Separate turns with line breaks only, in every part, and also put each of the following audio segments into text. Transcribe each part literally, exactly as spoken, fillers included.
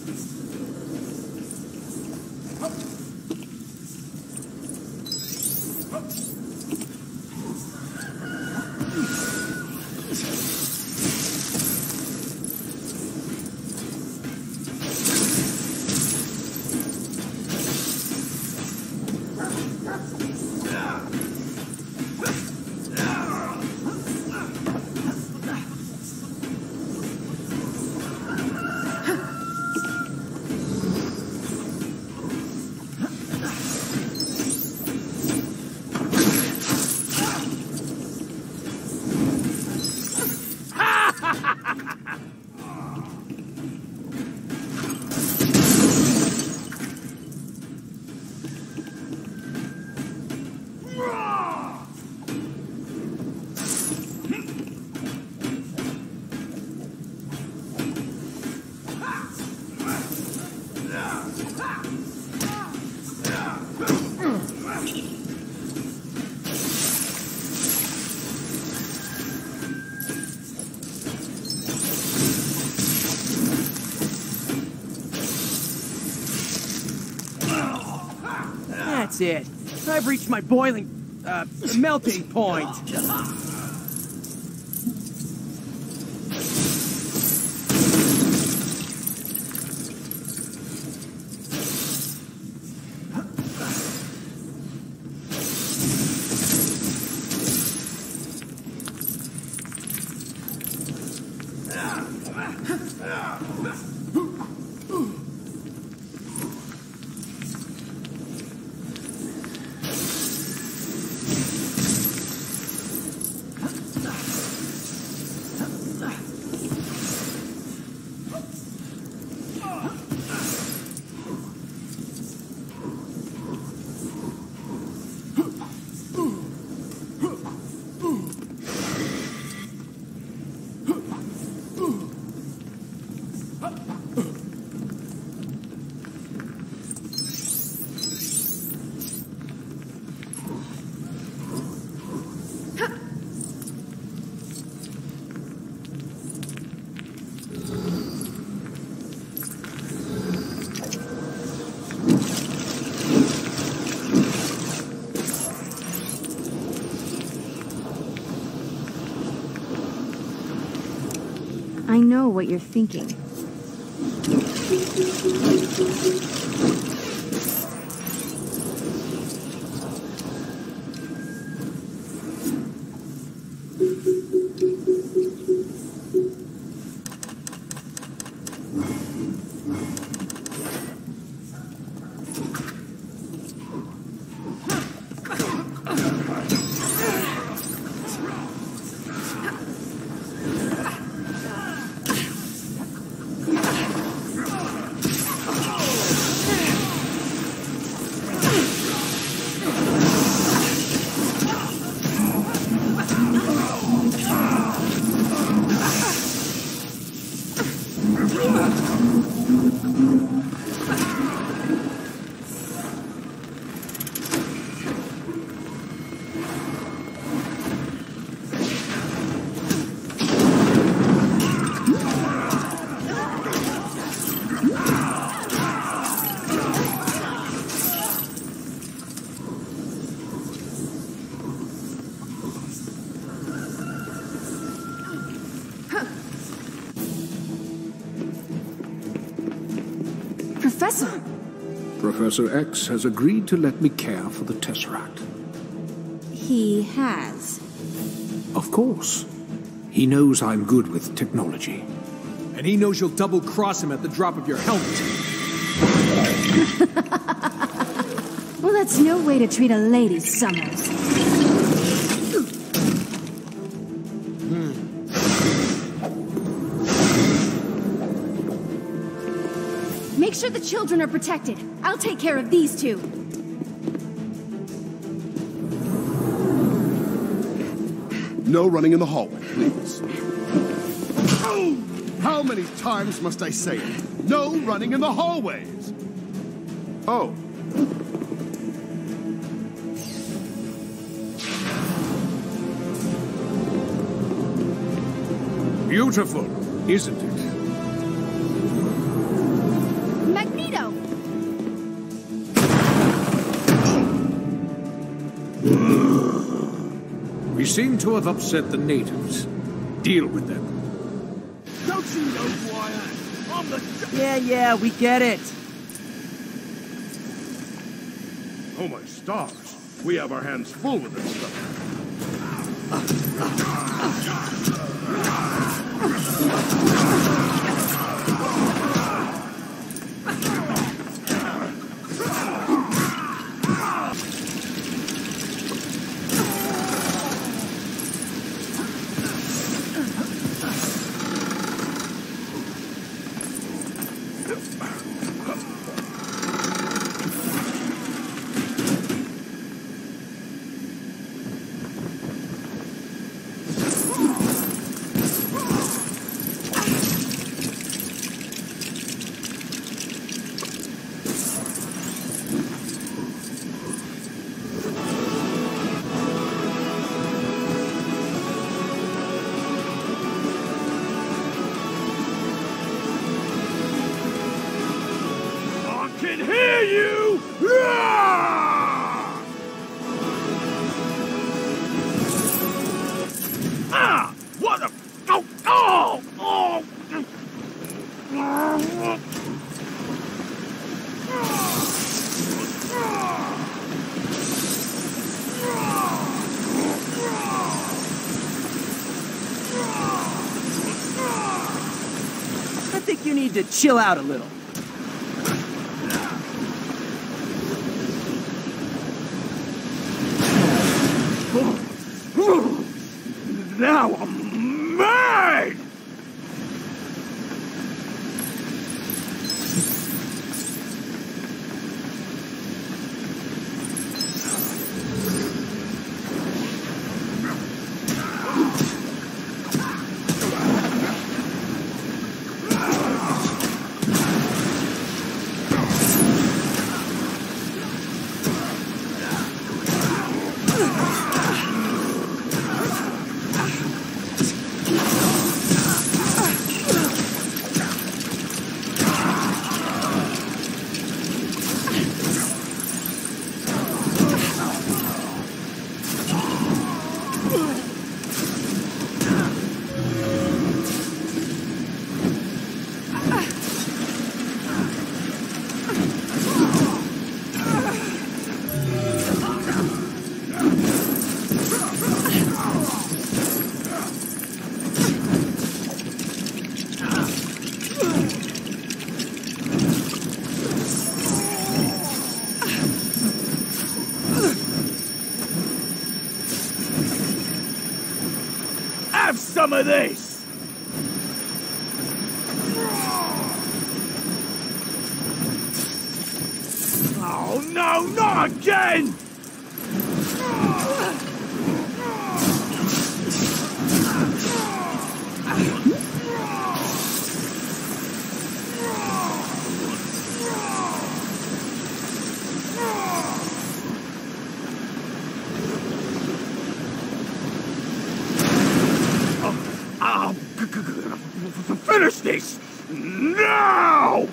That's it. I've reached my boiling, uh, melting point.
I know what you're thinking.
Professor!
Professor X has agreed to let me care for the Tesseract.
He has.
Of course. He knows I'm good with technology.
And he knows you'll double-cross him at the drop of your helmet.
Well, that's no way to treat a lady, Summers. Make sure the children are protected. I'll take care of these two.
No running in the hallway, please. How many times must I say it? No running in the hallways! Oh.
Beautiful, isn't it? We seem to have upset the natives. Deal with them.
Don't you know who I am? I'm the... Yeah, yeah, we get it.
Oh my stars. We have our hands full with this stuff.
You need to chill out a little.
Now I'm mad! Some of this! Oh no, not again! Finish this! Now!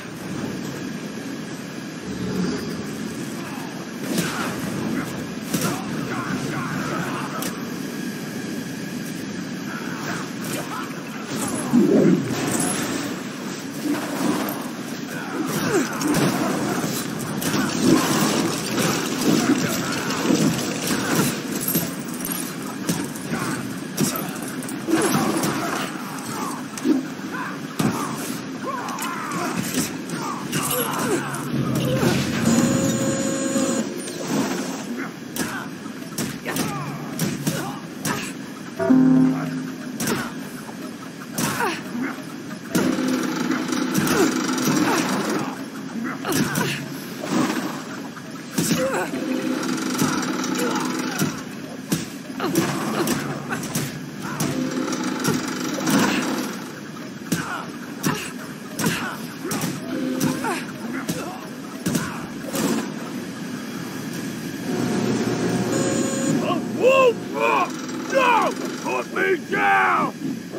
No! Put me down!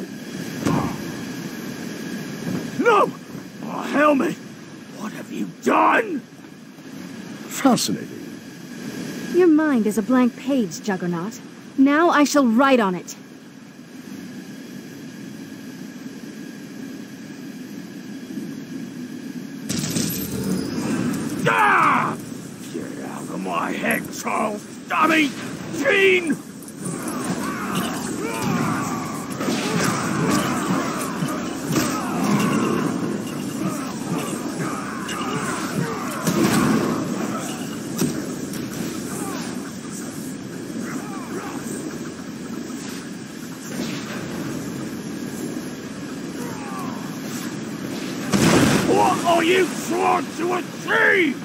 No! Oh, helmet! What have you done? Fascinating.
Your mind is a blank page, Juggernaut. Now I shall ride on it.
Ah! Get out of my head, Charles! Dummy! Gene! What are you trying to achieve?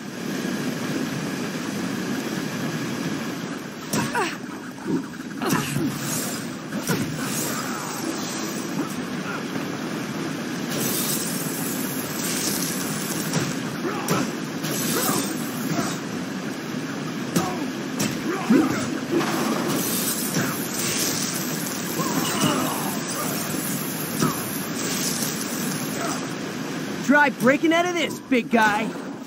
Try breaking out of this, big guy.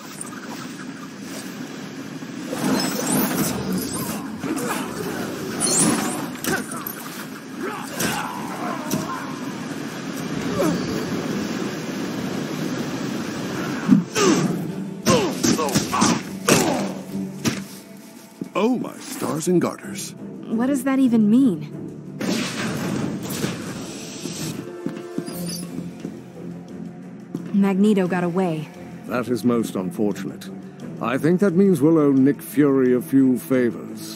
Oh, my stars and garters.
What does that even mean? Magneto got away.
That is most unfortunate. I think that means we'll owe Nick Fury a few favors.